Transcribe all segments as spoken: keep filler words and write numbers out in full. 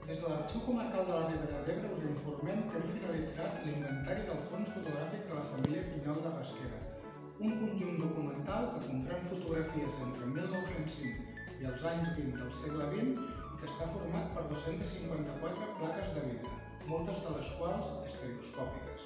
Des de l'Arxiu Comarcal de la Ribera d'Ebre us informem que hem finalitzat l'inventari del fons fotogràfic de la família Pinyol de Rasquera, un conjunt documental que comprèn fotografies entre mil nou-cents cinc i els anys vint del segle vint i que està format per dos-centes cinquanta-quatre plaques de vidre, moltes de les quals estereoscòpiques.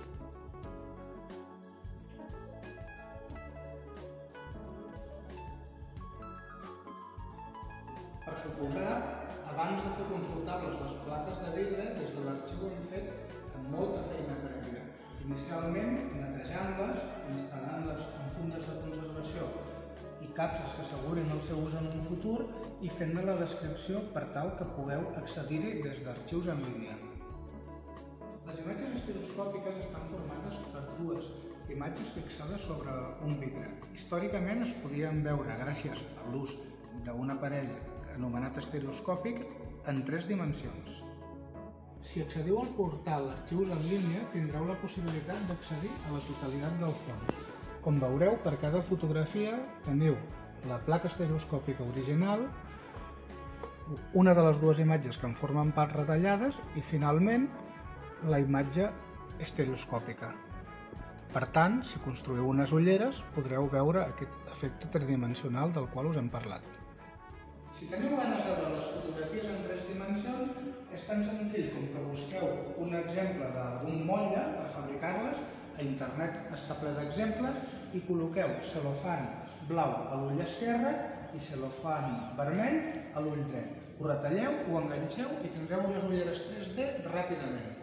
Per suposat, abans de fer consultables les plaques de vidre, des de l'arxiu hem fet amb molta feina prèvia. Inicialment, netejant-les, instal·lant-les en fundes de conservació i capses que assegurin el seu ús en un futur i fent-ne la descripció per tal que pugueu accedir-hi des d'arxius en línia. Les imatges estereoscòpiques estan formades per dues imatges fixades sobre un vidre. Històricament es podien veure gràcies a l'ús d'un aparell anomenat estereoscòpic en tres dimensions. Si accediu al portal Arxius en línia, tindreu la possibilitat d'accedir a la totalitat del fons. Com veureu, per cada fotografia teniu la placa estereoscòpica original, una de les dues imatges que en formen part retallades i, finalment, la imatge estereoscòpica. Per tant, si construïu unes ulleres, podreu veure aquest efecte tridimensional del qual us hem parlat. Si teniu ganes de veure les fotografies en tres dimensions, és tan senzill com que busqueu un exemple d'algun motlle per fabricar-les, a internet està ple d'exemples, i col·loqueu cel·lofan blau a l'ull esquerre i cel·lofan vermell a l'ull dret. Ho retalleu, ho enganxeu i tindreu unes ulleres tres D ràpidament.